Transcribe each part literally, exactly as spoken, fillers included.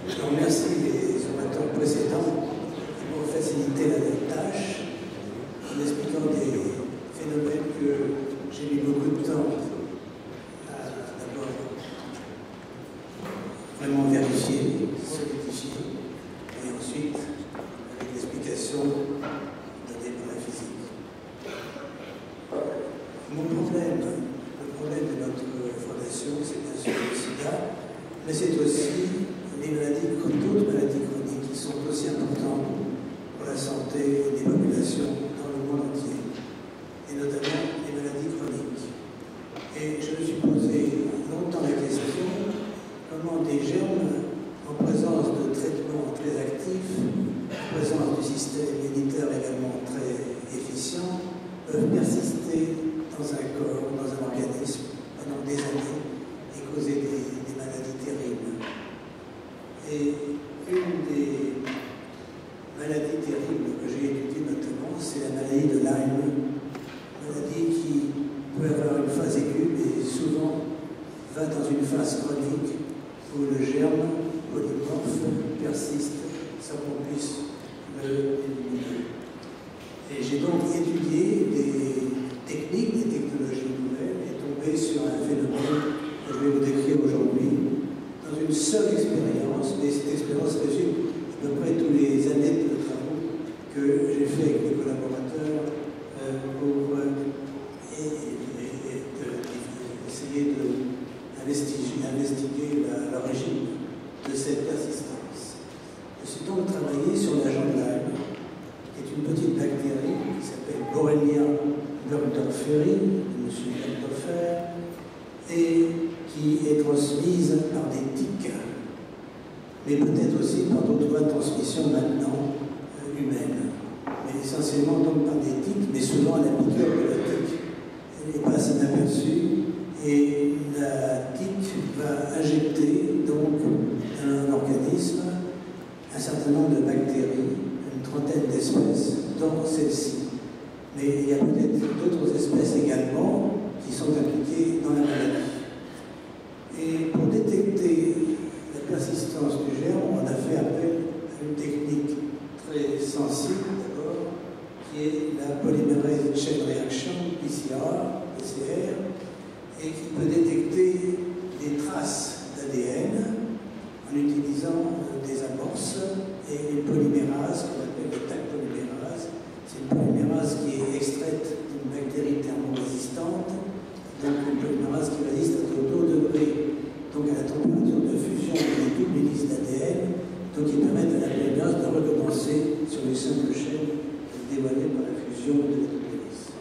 Je remercie les orateurs précédents pour faciliter la tâche en expliquant des phénomènes que j'ai mis beaucoup de temps à d'abord vraiment vérifier, solidifier, et ensuite avec l'explication donnée par la physique. Mon problème, le problème de notre fondation, c'est bien sûr le sida, mais c'est aussi les maladies, d'autres maladies chroniques qui sont aussi importantes pour la santé des populations dans le monde entier, et notamment les maladies chroniques. Et je me suis posé longtemps la question comment des germes en présence de traitements très actifs, en présence du système immunitaire également très efficient, peuvent persister dans un corps, dans un organisme pendant des années et causer des, des maladies terribles. Et une des maladies terribles que j'ai étudiées notamment, c'est la maladie de Lyme, maladie qui peut avoir une phase aiguë et souvent va dans une phase chronique où le germe polymorphe persiste sans qu'on puisse le éliminer. Et j'ai donc étudié des techniques, des technologies nouvelles et tombé sur un phénomène que je vais vous décrire aujourd'hui dans une seule expérience, mais cette expérience résume à peu près tous les années de travaux que j'ai fait avec mes collaborateurs euh, pour euh, et, et, et, de, essayer d'investiguer l'origine de cette persistance. Je suis donc travaillé sur l'agent de Lyme, qui est une petite bactérie qui s'appelle Borrelia burgdorferi, de M. Burgdorfer, et qui est transmise par des tiques, mais peut-être aussi par d'autres voies de transmission maintenant euh, humaines, mais essentiellement donc par des tiques, mais souvent à la piqûre de la tique. Elle n'est pas assez inaperçue, et la tique va injecter donc un organisme un certain nombre de bactéries, une trentaine d'espèces, dont celle-ci. Mais il y a peut-être d'autres espèces également qui sont impliquées dans la maladie. Et pour détecter la persistance du germe, on a fait appel à une technique très sensible d'abord, qui est la polymérase chain reaction, P C R, P C R, et qui peut détecter des traces d'A D N en utilisant des amorces et une polymérase qu'on appelle le Taq polymérase. C'est une polymérase qui est extraite d'une bactérie thermorésistante, donc une polymérase qui résiste à deux degrés, donc à la température de fusion des doubles hélices d'A D N, donc qui permettent à la polymérase de recommencer sur une simple chaîne dévoilée par la fusion de la double hélice.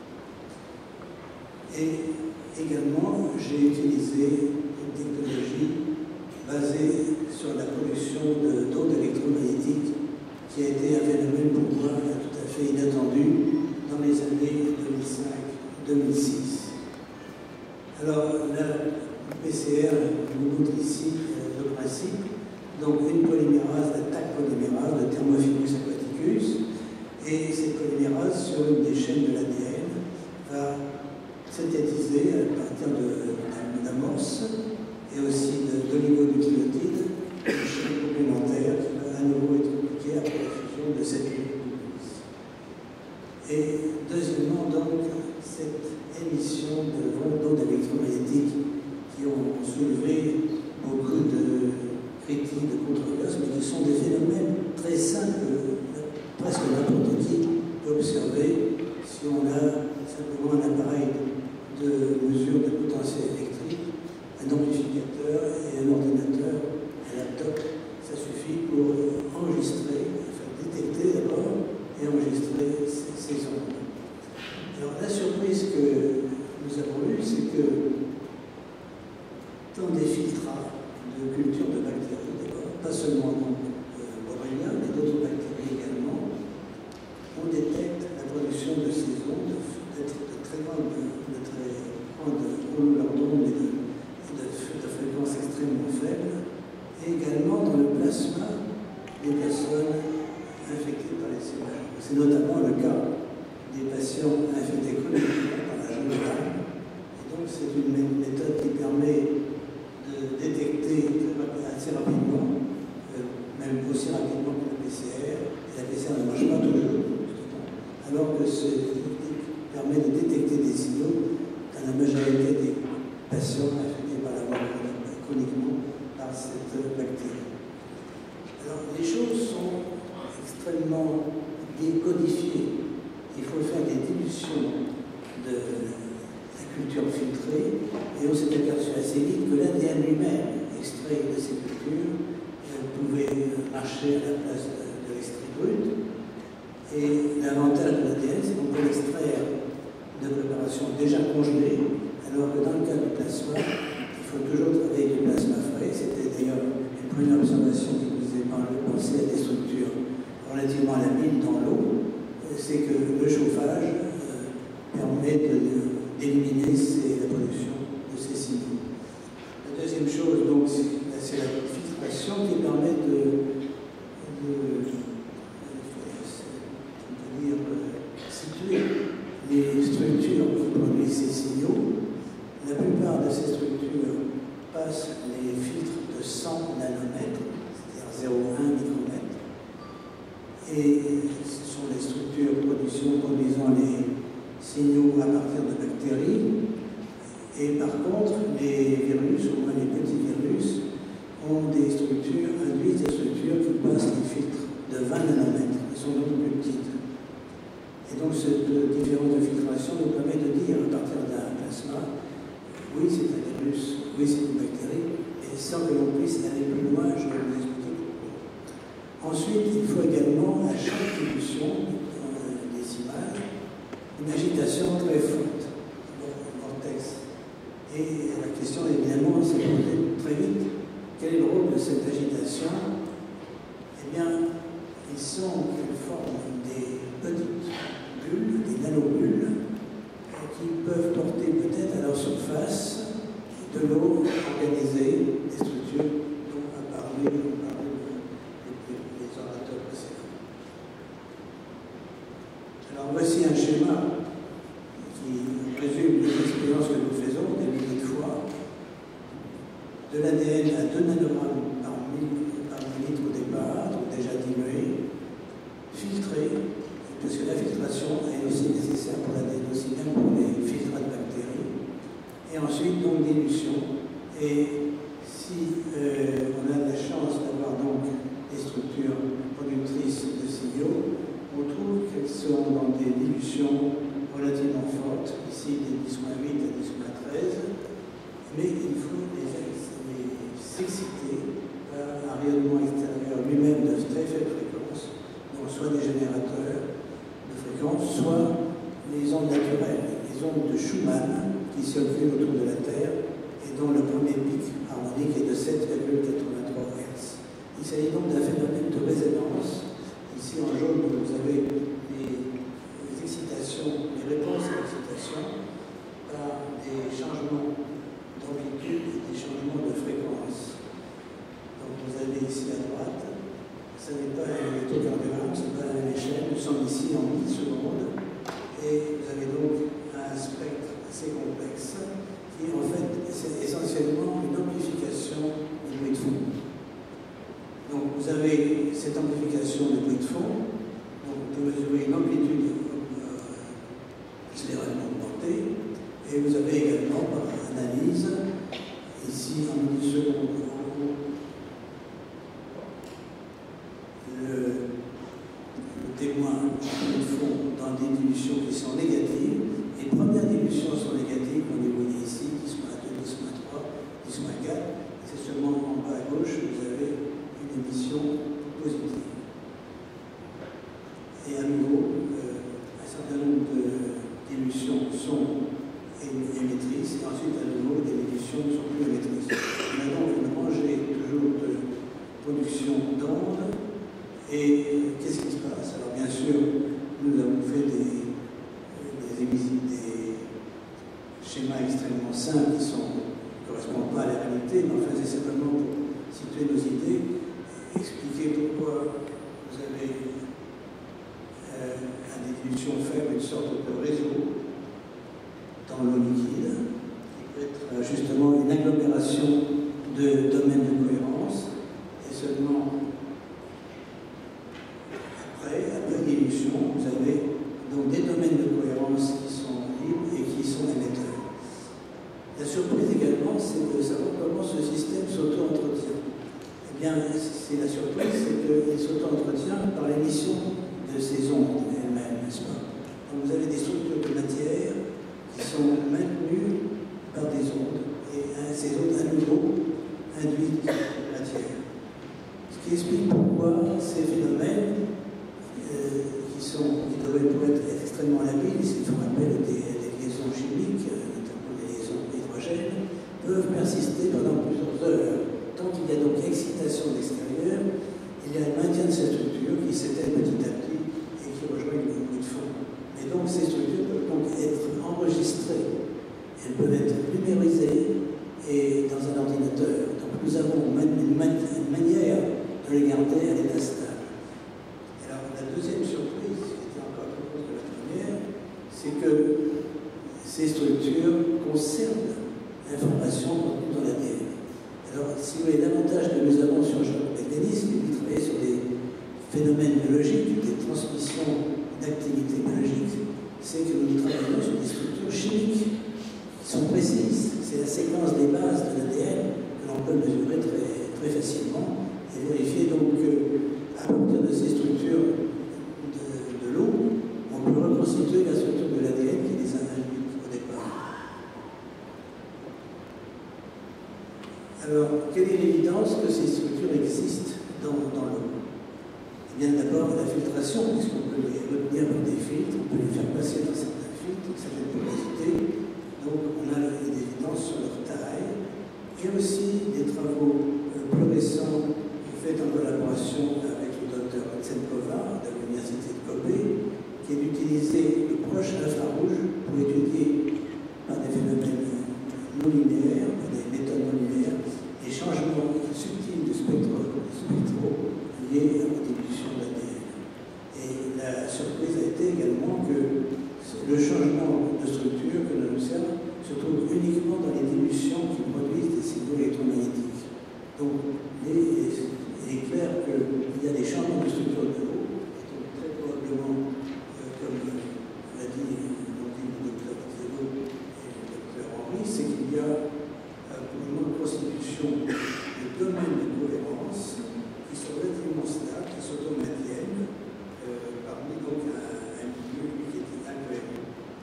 Et également, j'ai utilisé une technologie basée sur la production d'ondes électromagnétiques qui a été un phénomène pour moi tout à fait inattendu dans les années deux mille cinq deux mille six. Alors, la P C R nous montre ici euh, le principe. Donc, une polymérase, la Taq polymérase, le Thermophilus aquaticus, et cette polymérase, sur une des chaînes de l'A D N, va synthétiser à partir d'amorces et aussi d'oligonucléotides une chaîne complémentaire qui va à nouveau être appliquée après la fusion de cette hélice. Et deuxièmement, donc, cette émission de ondes électromagnétiques qui ont soulevé beaucoup de critiques, de controverses, mais qui sont des phénomènes très simples que presque n'importe qui peut observer si on a simplement un appareil de mesure de potentiel électrique, un amplificateur et un ordinateur, un laptop. Ça suffit pour enregistrer, enfin détecter d'abord et enregistrer ces, ces ondes. Alors la surprise que nous avons eue, c'est que dans des filtrats de culture de bactéries, d'abord, pas seulement donc euh, Borrelia, mais d'autres bactéries également, on détecte la production de ces ondes d'être de très grande, de très grande longueur d'onde et de, de, de fréquence extrêmement faible, et également dans le plasma des personnes infectées par les cellules. C'est notamment le cas des patients infectés chroniquement par la jaune de Lyme. Et donc c'est une méthode qui permet de détecter assez rapidement bactérie. Alors, les choses sont extrêmement décodifiées. Il faut faire des dilutions de la culture filtrée, et on s'est aperçu assez vite que l'A D N lui-même, extrait de ces cultures, pouvait marcher à la place de, de l'extrait brut. Et l'avantage de l'A D N, c'est qu'on peut l'extraire de préparations déjà congelées, alors que dans le cas du plasma, il faut toujours travailler du plasma frais. C'était d'ailleurs une première observation qui nous faisait penser à des structures relativement labiles dans l'eau, c'est que le chauffage euh, permet d'éliminer la production de ces signaux. La deuxième chose, donc, c'est la filtration qui permet de, de, de, de dire, de situer les structures qui produisent ces signaux. La plupart de ces structures passent les filtres de cent nanomètres, c'est-à-dire zéro virgule un micromètre. Et ce sont les structures produisant, produisant les signaux à partir de bactéries. Et par contre, les virus, au moins les petits virus, ont des structures, induisent des structures qui passent les filtres de vingt nanomètres, qui sont donc plus petites. Et donc cette différence de filtration nous permet de dire à partir d'un plasma, oui c'est un virus, oui c'est une bactérie, et sans que l'on puisse aller plus loin, je vais vous expliquer pourquoi. Ensuite, il faut également, à chaque dilution euh, des images, une agitation très forte, le vortex. Et la question évidemment s'est posée très vite. Quel est le rôle de cette agitation? Eh bien, ils sont, ils forment des petites bulles, des nanobulles, qui peuvent porter peut-être à leur surface de l'eau organisée, des structures dont a parlé, dont a parlé les, les orateurs précédents. Alors voici un schéma qui résume les expériences que nous faisons des milliers de fois. De l'A D N à deux nanogrammes par millilitre au départ, donc déjà dilué, filtré, parce que la filtration est aussi nécessaire pour l'A D N, aussi bien pour les filtres de bactéries. Et ensuite, donc, dilution. Et si euh, on a la chance d'avoir donc des structures productrices de signaux, on trouve qu'elles sont dans des dilutions relativement fortes, ici des dix moins huit à dix moins treize, mais il faut les s'exciter par un rayonnement extérieur lui-même de très faible fréquence, donc soit des générateurs de fréquence, soit les ondes naturelles, les ondes de Schumann qui circulent autour de la Terre et dont le premier pic harmonique est de sept virgule quatre-vingt-trois hertz. Il s'agit donc d'un phénomène de résonance. Ici en jaune, vous avez les, les excitations, les réponses à l'excitation par des changements d'amplitude et des changements de fréquence. Donc vous avez ici à droite, ce n'est pas un électrocardiogramme, ce n'est pas la même échelle, nous sommes ici en millisecondes, et vous avez donc un spectre assez complexe qui en fait c'est essentiellement une amplification du bruit de fond. Donc vous avez cette amplification du bruit de fond, donc vous pouvez mesurer une amplitude euh, considérablement augmentée, et vous avez également par analyse, ici en millisecondes, en haut, le, le témoin de fond dans des dilutions qui sont négatives. Les premières dilutions sont négatives, on les voit ici, dix moins deux, dix moins trois, dix moins quatre. C'est seulement en bas à gauche que vous avez une émission positive. Et à nouveau, euh, un certain nombre de dilutions sont émettrices, et ensuite à nouveau des dilutions ne sont plus émettrices. On a donc une rangée toujours de production d'ondes. Et qu'est-ce qui se passe? Alors bien sûr, nous avons fait des, des, des schémas extrêmement simples qui ne correspondent pas à la réalité, mais enfin c'est simplement pour situer nos idées, expliquer pourquoi vous avez euh, à des dilutions faibles une sorte de réseau dans l'eau liquide, qui peut être justement une agglomération de domaines de cohérence, et seulement après, après dilution, vous avez donc des domaines de cohérence qui sont libres et qui sont émetteurs. La surprise également, c'est de savoir comment ce système s'auto bien, c'est la surprise, c'est qu'il s'auto-entretient par l'émission de ces ondes elles-mêmes, n'est-ce pas? Donc vous avez des structures de matière qui sont maintenues par des ondes, et ces ondes à nouveau induisent de matière. Ce qui explique pourquoi ces phénomènes euh, qui, sont, qui devraient être extrêmement labiles, s'ils font appel à des, à des liaisons chimiques, notamment des liaisons hydrogènes, peuvent persister pendant plusieurs heures. Tant qu'il y a donc excitation d'extérieur, il y a un maintien de ces structures qui s'éteignent petit à petit et qui rejoignent le bruit de fond. Mais donc ces structures peuvent donc être enregistrées, elles peuvent être numérisées et dans un ordinateur. Donc nous avons une, man une manière de les garder à l'état stable. Alors la deuxième surprise, qui était encore plus grosse que la première, c'est que ces structures conservent l'information contenue dans l'A D N. Alors, si vous voulez, l'avantage que nous avons sur Jean Mécanisme, et puis travailler sur des phénomènes biologiques, des transmissions d'activités biologiques, c'est que nous travaillons sur des structures chimiques qui sont précises. C'est la séquence des bases de l'A D N que l'on peut mesurer très, très facilement et vérifier donc qu'à partir de ces structures de, de l'eau, on peut reconstituer la structure de l'A D N qui les a induites au départ. Alors, quelle est l'évidence que ces structures existent dans, dans l'eau? Eh bien, d'abord, la filtration, puisqu'on peut les retenir par des filtres, on peut les faire passer dans certains filtres, certaines porosités. Donc, on a des évidences sur leur taille. Et aussi des travaux euh, plus récents faits en collaboration avec le docteur Tsenkova de l'Université de Kobe, qui est d'utiliser le proche infrarouge pour étudier par des phénomènes non linéaires, par des méthodes non linéaires, les changements subtils de spectro, spectro liés à la diminution de l'A D N. Et la surprise a été également que le changement de structure que l'on observe se trouve uniquement dans les dilutions qui produisent des signaux électromagnétiques. Donc, il est clair qu'il y a des changements de structure de l'eau, donc très probablement, euh, comme l'a dit le docteur Thibault et le docteur Henry, c'est qu'il y a une constitution de domaines de cohérence qui sont relativement stables, qui s'auto-maintiennent euh, parmi donc un, un milieu qui est incohérent.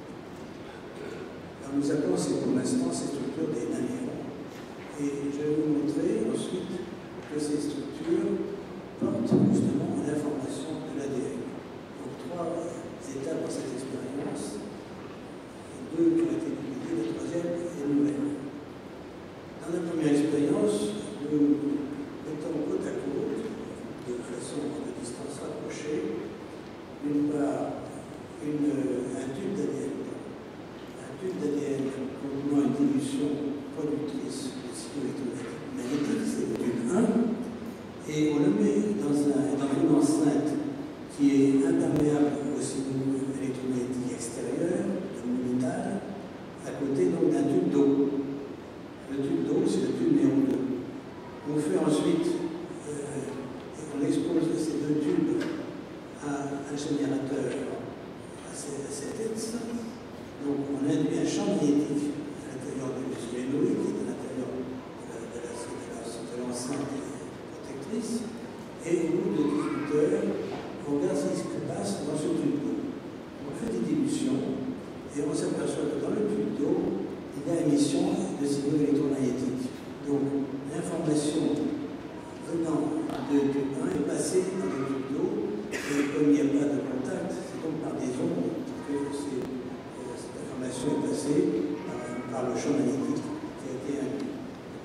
Alors nous appelons pour l'instant ces structures des nanérons. Et je vais vous montrer ensuite que ces structures portent justement l'information de l'A D N. Donc trois étapes dans cette expérience, deux qui ont été publiées, la troisième est nouvelle. Dans la première expérience, nous mettons côte à côte, de façon de distance rapprochée, d'une part une, un tube d'A D N, un tube d'A D N contenant une dilution productrice de signaux électromagnétiques, c'est le tube un, et on le met dans, un, dans une enceinte qui est imperméable aux signaux électromagnétiques extérieurs, de métal, à côté donc d'un tube d'eau. Le tube d'eau, c'est le tube numéro deux. On fait ensuite, euh, on expose ces deux tubes à un générateur à cette axe. Donc on induit un champ magnétique à l'intérieur du solénoïde, qui est à l'intérieur de l'enceinte protectrice. Et au bout de dix-huit heures, on regarde ce qui se passe dans ce tube d'eau. On fait des dilutions et on s'aperçoit que dans le tube d'eau, il y a émission de signaux électromagnétiques. Donc, l'information venant de tube un est passée dans le tube d'eau, et comme il n'y a pas de contact, c'est donc par des ondes que cette information est passée par, par le champ magnétique qui a été induit.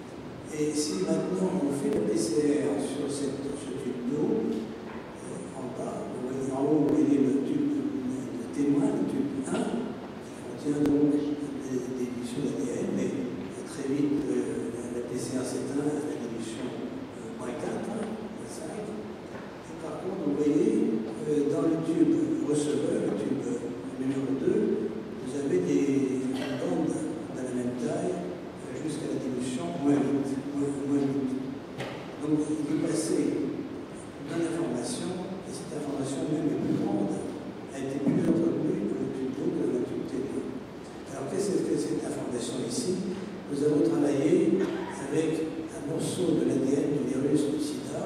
Et si maintenant on fait le P C R sur cette, ce tube d'eau, euh, en bas, vous voyez, en haut, vous voyez le tube de témoin, le tube un, qui contient donc des dilutions d'A D N, mais très vite euh, la P C R s'éteint à la dilution euh, moins quatre, moins cinq. Et par contre, vous voyez, euh, dans le tube receveur, le tube numéro deux, vous avez des bandes de la même taille euh, jusqu'à la dilution moins huit. Moins huit. Donc, il est passé dans l'information, et cette information même est plus grande, a été plus entretenue dans le tube d'eau que dans le tube T deux. Alors, qu'est-ce que c'est cette information ici? Nous avons travaillé avec un morceau de l'A D N du virus du sida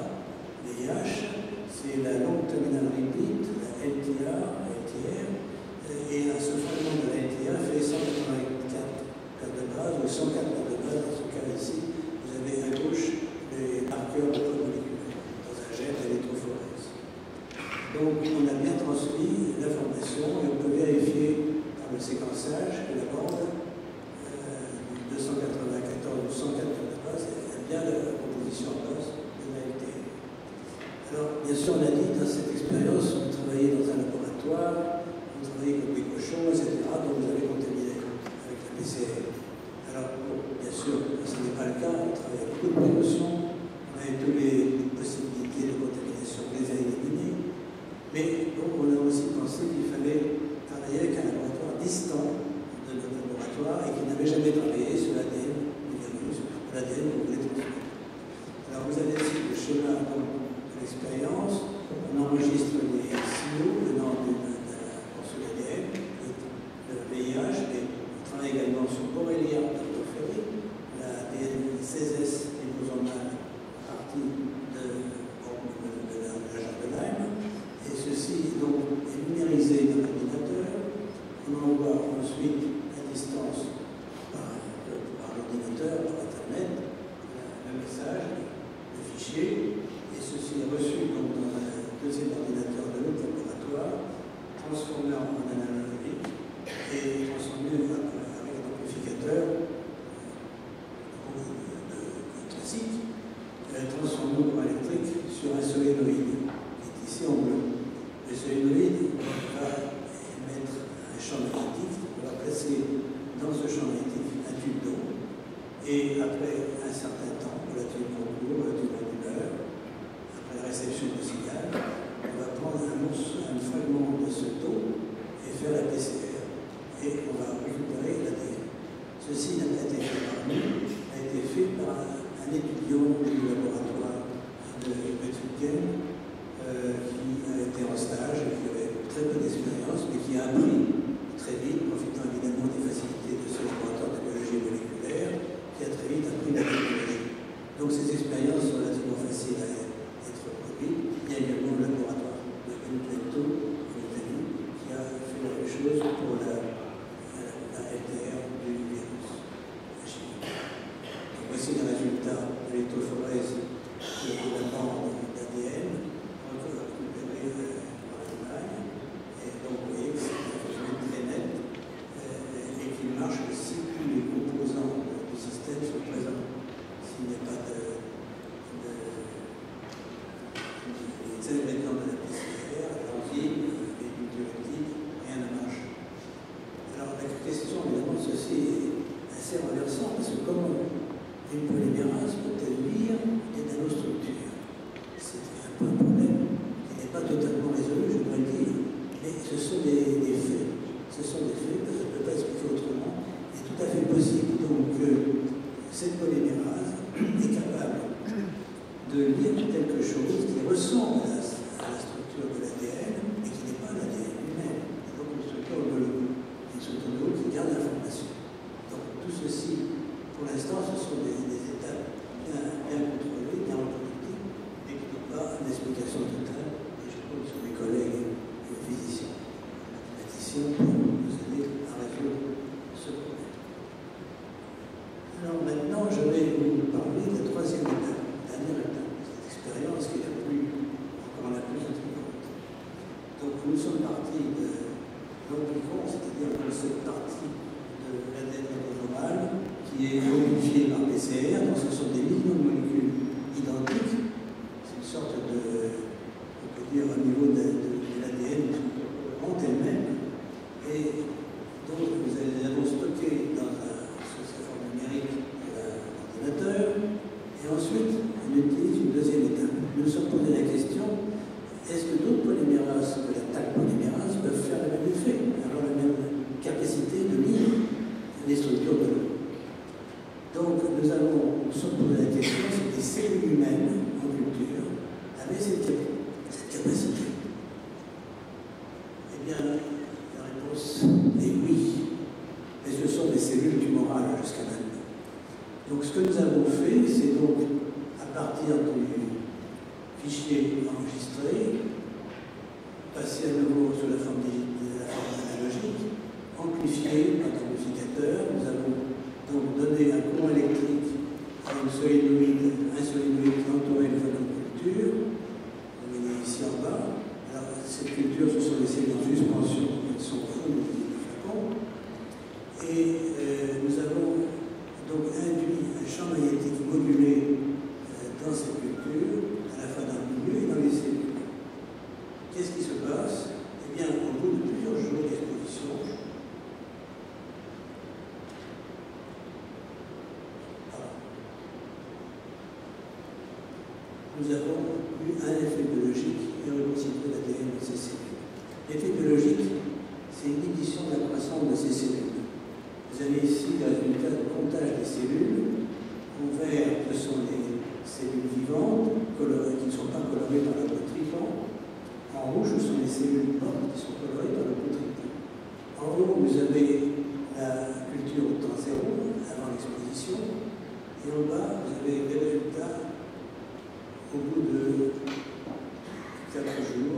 bien sûr, on a dit, dans cette expérience, on travaillait dans un laboratoire, on travaillait comme des cochons, et cetera. Donc vous avez contaminé avec la P C R. Alors, bon, bien sûr, ce n'est pas le cas, on travaille avec beaucoup de précautions, on avait toutes les possibilités de contamination, on les a éliminées. Mais bon, on a aussi pensé qu'il fallait travailler avec un laboratoire distant de notre laboratoire et qui n'avait jamais travaillé sur l'A D N du virus, l'A D N qu'on voulait transmettre. Alors vous avez ici le schéma de l'expérience, on enregistre les signaux venant d'un morceau d'A D N, le V I H, mais on travaille également sur Borrelia burgdorferi, la A D N seize S liposomale partie de, bon, de la l'agent de Lyme, et ceci donc est numérisé dans l'ordinateur. On envoie ensuite à distance par, par l'ordinateur, par Internet, le message, le fichier, et ceci est reçu donc dans un deuxième ordinateur de notre laboratoire, transformé en analogique et transformé avec un amplificateur classique, transformé en courant électrique sur un solénoïde, qui est ici en bleu. Le solénoïde va émettre un champ magnétique, on va placer dans ce champ magnétique un tube d'eau, et après un certain temps, relativement court, relativement d'une heure, après la réception du signal, on va prendre un morceau, un fragment de ce taux et faire la P C R, et on va récupérer l'A D N. Ceci n'a pas été fait par nous, a été fait par un, un étudiant du laboratoire de Göttingen, euh, qui a été en stage, qui avait très peu d'expérience, mais qui a appris très vite, profitant évidemment des facilités de ce laboratoire de biologie moléculaire, qui a très vite appris la technologie. Donc ces expériences sont relativement faciles à être produites. Il y a également le laboratoire de Benedetto en Italie, qui a fait la même chose pour la, la, la L T R du virus, la chimie. Donc voici les résultats de l'électrophorèse de la bande d'A D N, récupérée par l'Allemagne. Et donc vous voyez que c'est un phénomène très net et qui marche si tous les composants du système sont présents. S'il n'y a pas de, de, de des éléments de la P C R, l'enzyme, les nucléotides, rien ne marche. Alors la question, évidemment, ceci est assez renversant, parce que comment une polymérase peut-elle lire des nanostructures? C'est un peu un problème qui n'est pas totalement résolu, je dois le dire, mais ce sont des, des faits. Ce sont des faits que je ne peux pas expliquer autrement. Il est tout à fait possible donc que cette polymérase est capable de lire quelque chose qui ressemble à la, à la structure de l'A D N, mais qui n'est pas l'A D N lui-même. C'est donc une structure homologue, une structure homologue qui garde l'information. Donc tout ceci, pour l'instant, ce sont des, des étapes bien, bien contrôlées, bien reproductives, mais qui n'ont pas une explication totale. Et je compte sur mes collègues physiciens, mathématiciens, pour nous aider à résoudre ce problème. Alors maintenant, je vais vous parler de la troisième étape, la dernière étape de cette expérience qui est la plus, encore la plus intrigante. Donc nous sommes partis de l'omplicon, c'est-à-dire de cette partie de l'A D N liposomale qui est modifiée par P C R, donc ce sont des millions de molécules identiques, c'est une sorte de, on peut dire, au niveau de, de, de l'A D N en elle-même, et donc nous les avons stockées dans un sous sa forme numérique de l'ordinateur, et ensuite on utilise une deuxième étape. Nous nous sommes posé la question, est-ce que d'autres polymérases que la Taq polymérase peuvent faire le même effet, avoir la même capacité de lire les structures de l'eau? Donc nous avons, nous sommes posé la question si les cellules humaines en culture avaient cette, cette capacité. Eh bien, la réponse est oui, mais ce sont des cellules tumorales jusqu'à maintenant. Donc ce que nous avons fait, c'est donc, à partir du fichier enregistré, passer à nouveau sous la forme, de la forme analogique, amplifié par l'amplificateur. Nous avons donc donné un courant électrique à une solénoïde, un solénoïde qui entourait une flacon de culture. Vous voyez ici en bas. Alors, cette culture, ce sont des cellules en suspension, elles sont full du flacon. Et euh, nous avons donc induit un champ magnétique modulé euh, dans cette culture, à la fois dans le milieu et dans les cellules. nous avons eu un effet biologique et reconstitué l'A D N de ces cellules. L'effet biologique, c'est une inhibition de la croissance de ces cellules. Vous avez ici le résultat de comptage des cellules. En vert, ce sont les cellules vivantes colorées, qui ne sont pas colorées par le potripan. En rouge, ce sont les cellules mortes qui sont colorées par le potripan. En haut, vous avez la culture au temps zéro, avant l'exposition. Et en bas, vous avez les résultats au bout de quatre jours.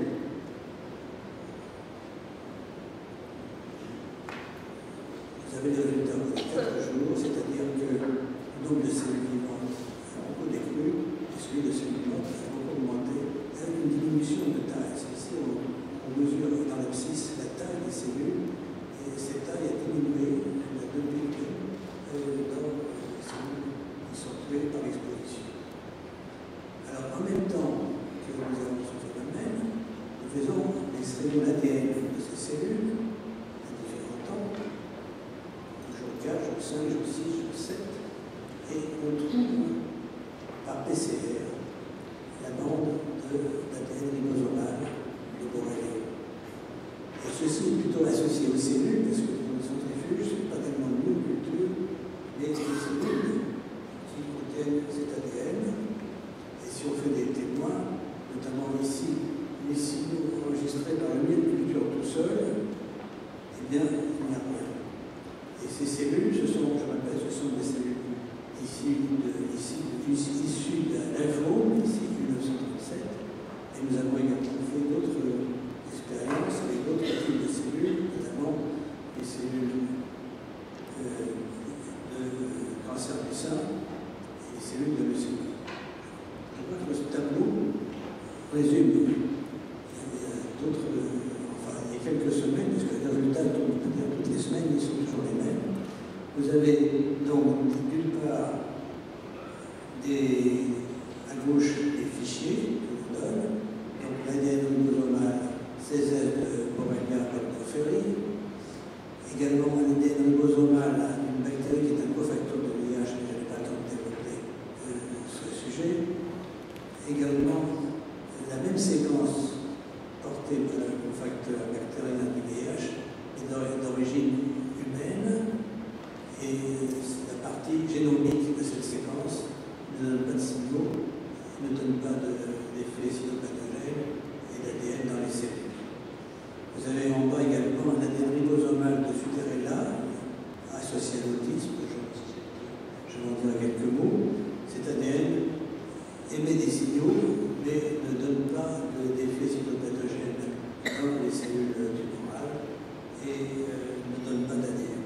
Vous avez les résultats au bout de quatre jours, c'est-à-dire que le nombre de cellules vivantes a beaucoup décru et celui de cellules mortes a beaucoup augmenté avec une diminution de taille. Ici, on, on mesure dans l'abscisse la taille des cellules et cette taille a diminué de deux pics euh, dans les cellules qui sont tuées par l'exposition. Alors, en même temps que nous avons ce phénomène, nous faisons l'extrait de l'A D N de ces cellules à différents temps, jour quatre, jour cinq, jour six, jour sept, et on trouve par P C R la bande de l'A D N ribosomal de Borrelia. Et ceci est plutôt associé aux cellules, parce que dans le centrifuge, ce n'est pas tellement une culture, mais des cellules qui contiennent cet A D N. Et si on fait des témoins, notamment ici, les signaux enregistrés par le milieu de culture tout seul, eh bien, il n'y a rien. Et ces cellules, ce sont, je rappelle, ce sont des cellules issues de, ici, issues de lymphome, ici, mille neuf cent trente-sept. Et nous avons également fait d'autres expériences avec d'autres types de cellules, notamment les cellules euh, de cancer du sein et les cellules de leucémie. Je crois que ce tableau résume, il y a d'autres, enfin, il y a quelques semaines, parce que les résultats tournent toutes les semaines, ils sont toujours les mêmes. Vous avez donc d'une part des, à gauche des fichiers que vous donne, donc l'A D N ribosomal C Z de Borrelia burgdorferi, également un A D N ribosomal d'une bactérie qui est un cofacteur de V I H, mais je n'ai pas le temps de développer euh, ce sujet. Également la même séquence portée par le cofacteur bactérien du V I H est d'origine humaine et la partie génomique de cette séquence ne donne pas de signaux, ne donne pas d'effet cytopathogène et d'A D N dans les cellules. Vous avez en bas également un A D N ribosomal de Futerella associé à l'autisme, je, je vais en dire quelques mots. Cet A D N émet des signaux, mais ne donne pas d'effet cytopathogène dans les cellules tumorales et euh, ne donne pas d'A D N.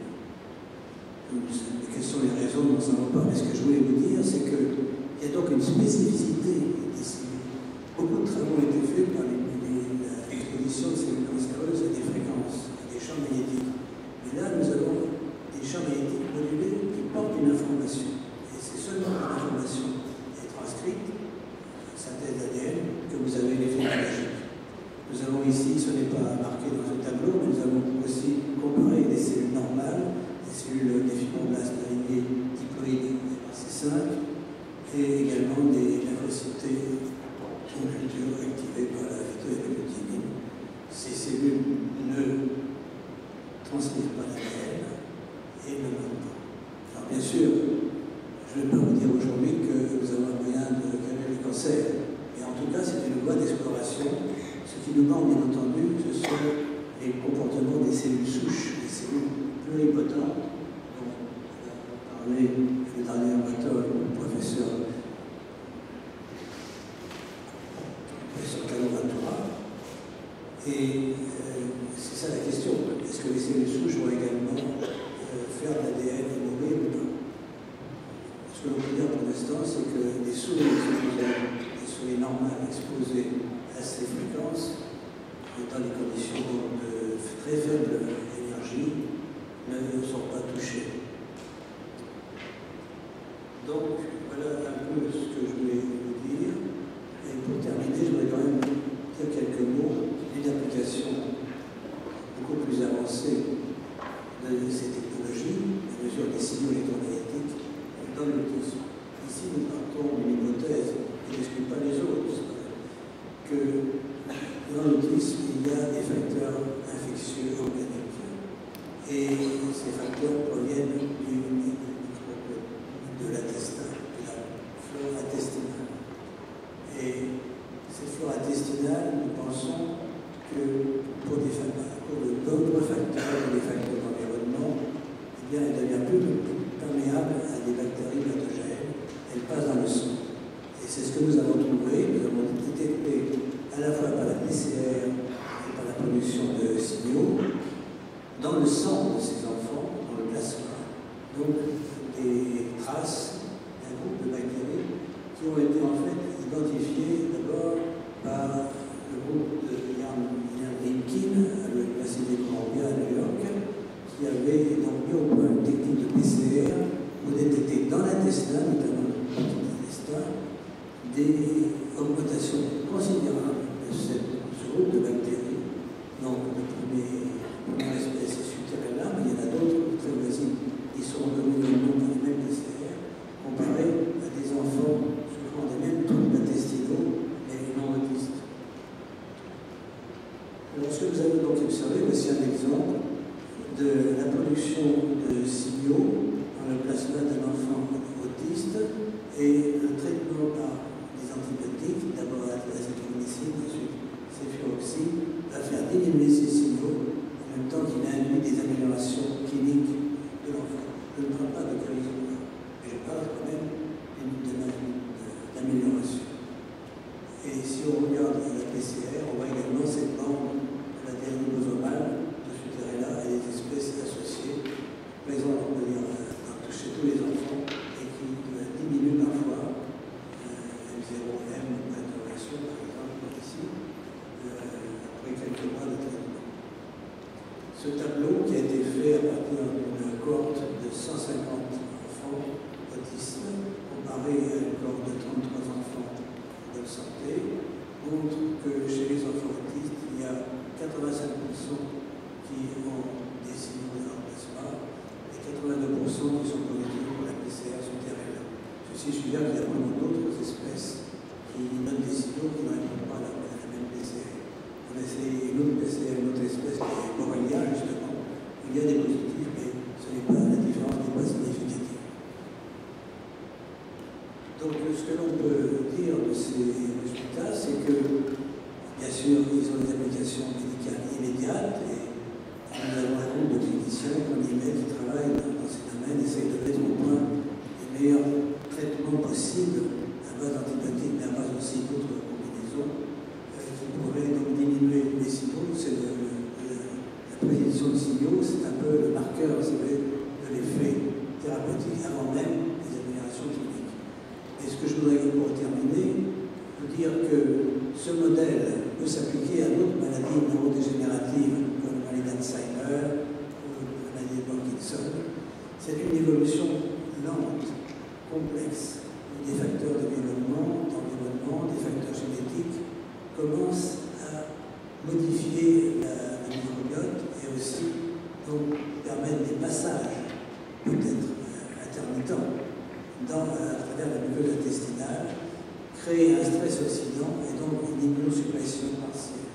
Quelles sont les raisons, nous ne savons pas. Mais ce que je voulais vous dire, c'est qu'il y a donc une spécificité des cellules. Beaucoup de travaux ont été faits par l'exposition de cellules cancéreuses à des fréquences, à des champs magnétiques. Mais là, nous avons des champs magnétiques modulés qui portent une information. Et c'est seulement quand l'information est transcrite, synthèse d'A D N, que vous avez l'effet biologique. Nous avons ici, ce n'est pas marqué dans ce tableau, mais nous avons aussi comparé des cellules normales, des cellules des fibroblastes alignés diploïdes C cinq, et également des lymphocytes en culture activés par la phytohépatine. Ces cellules ne transmettent pas l'A D N et ne meurent pas. Alors bien sûr, je ne vais pas vous dire aujourd'hui que nous avons un moyen de calmer le cancer, mais en tout cas c'est une voie d'exploration. Ce qui nous manque bien entendu, ce sont les comportements des cellules souches, des cellules pluripotentes, dont a parlé le dernier orateur, le professeur Caloratura. Et euh, c'est ça la question. Est-ce que les cellules souches vont également euh, faire de l'A D N et mourir ou pas? Ce que l'on peut dire pour l'instant, c'est que les souris exposées, les souris normales exposées à ces fréquences, dans des conditions de très faible énergie, ne sont pas touchées. Donc, voilà un peu ce que je voulais vous dire. Et pour terminer, je voudrais quand même dire quelques mots d'une application beaucoup plus avancée de ces technologies, la mesure des signaux électromagnétiques dans l'autisme. Ici, nous partons d'une hypothèse qui n'exclut pas les autres. intestinale, nous pensons que pour, des, pour d'autres facteurs, des facteurs d'environnement, eh bien, elle devient plus perméable à des bactéries pathogènes, elle passe dans le sang. Et c'est ce que nous avons trouvé, nous avons détecté à la fois par la P C R et par la production de signaux dans le sang de ces enfants, dans le plasma, donc des traces d'un groupe de bactéries qui ont été en fait identifiées d'abord par le groupe de Ian Rimkin à l'Université de Columbia à New York, qui avait donc mis au point une technique de P C R pour détecter dans l'intestin, notamment le petit intestin, des augmentations considérables de ce groupe de bactéries. Donc, le premier, la première espèce est subterraine, mais il y en a d'autres très voisines qui sont communément dans les mêmes P C R, comparés à des enfants souffrant des mêmes troubles intestinaux, mais non autistes. Alors, ce que vous avez donc observé, voici un exemple de la production de signaux dans le plasma d'un enfant autiste et le traitement par des antibiotiques, d'abord l'azithromycine, ensuite céfuroxime, va faire diminuer ces signaux en même temps qu'il induit des améliorations cliniques de l'enfant. Je ne parle pas de guérison, mais je parle quand même d'amélioration. Et si on regarde la P C R, on voit également cette bande de la ribosomale de ce terrain-là et des espèces associées, présentes, on peut dire, chez tous les enfants et qui diminuent parfois M zéro M d'intervention, par exemple, ici, euh, après quelques mois de traitement. Ce tableau, qui a été fait à partir d'une cohorte de cent cinquante enfants autistes, comparé à une cohorte de trente-trois enfants en bonne santé, montre que chez les enfants autistes, il y a quatre-vingt-cinq pour cent qui ont des signaux de leur plasma et quatre-vingt-deux pour cent qui sont positifs pour la P C R souterraine. Ceci suggère qu'il y a vraiment d'autres espèces qui donnent des signaux qui ne répondent pas à la, à la même P C R. On a essayé une autre P C R, une autre espèce qui est Borrelia, justement. Il y a des positifs, mais ce n'est pas, la différence n'est pas significative. Donc, ce que l'on peut dire de ces résultats, c'est que, bien sûr, ils ont des applications médicales immédiates et nous avons un groupe de cliniciens qu'on y met qui travaillent dans, dans ces domaines, essayent de mettre au point les meilleurs traitements possibles à base d'antibiotiques, mais à base aussi d'autres combinaisons euh, qui pourraient donc diminuer les signaux. C'est le, le, la prédiction de signaux, c'est un peu le marqueur, vous savez, de l'effet thérapeutique avant même les améliorations cliniques. Et ce que je voudrais pour terminer, vous dire que ce modèle peut s'appliquer à d'autres maladies neurodégénératives comme la maladie d'Alzheimer ou la maladie de Parkinson. C'est une évolution lente, complexe, où des facteurs de développement, d'environnement, des facteurs génétiques commencent à modifier la, la microbiote et aussi donc permettre des passages peut-être euh, intermittents dans, à travers la muqueuse intestinale, créer un stress oxydant et donc une immunosuppression partielle.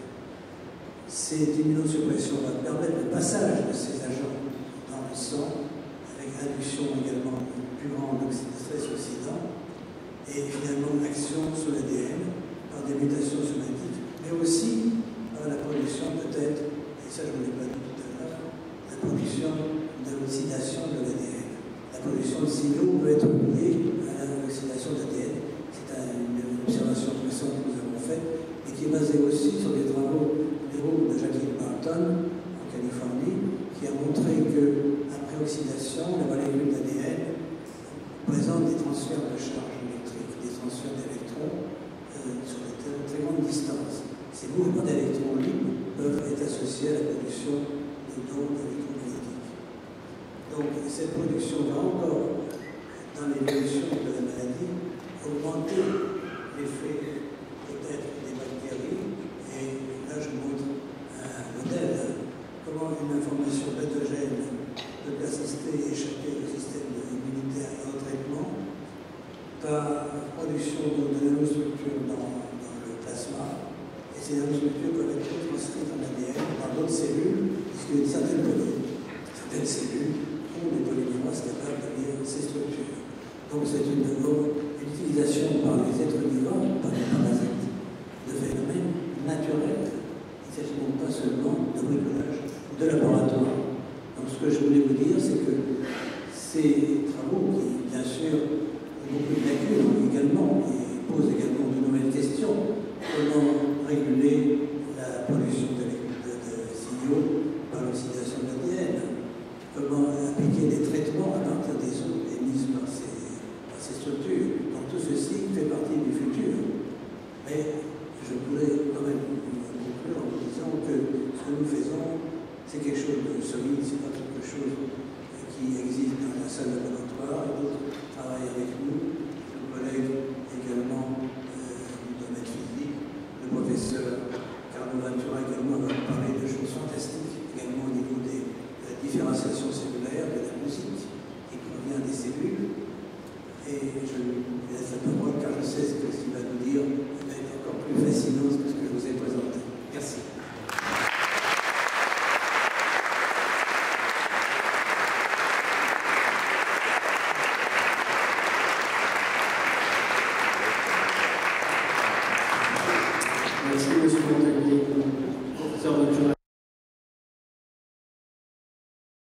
Cette immunosuppression va permettre le passage de ces agents dans le sang, avec induction également plus grande de stress oxydant, et finalement l'action sur l'A D N par des mutations somatiques, mais aussi par la production peut-être, et ça je ne l'ai pas dit tout à l'heure, la production de l'oxydation de l'A D N. La production de signaux peut être liée à l'oxydation de l'A D N. C'est une observation récente que nous avons faite et qui est basée aussi sur les travaux du groupe de Jacqueline Barton en Californie, qui a montré qu'après oxydation, la molécule d'A D N présente des transferts de charge électrique, des transferts d'électrons euh, sur des très, très grandes distances. Ces mouvements d'électrons libres peuvent être associés à la production de dons électromagnétiques. Donc cette production va encore, dans l'évolution de la maladie, augmenter l'effet peut-être des bactéries. Et là, je montre un modèle, comment une information pathogène peut assister et échapper au système immunitaire et au traitement par production de nanostructures dans, dans le plasma. Et ces nanostructures peuvent être transcrites en A D N par d'autres cellules, puisque certaines, certaines cellules ont des polyméroses capables de lire ces structures. Donc c'est une, une utilisation par les êtres vivants, par les Et je voulais quand même conclure en vous disant que ce que nous faisons, c'est quelque chose de solide, c'est pas quelque chose qui existe dans un seul laboratoire, et d'autres travaillent avec nous.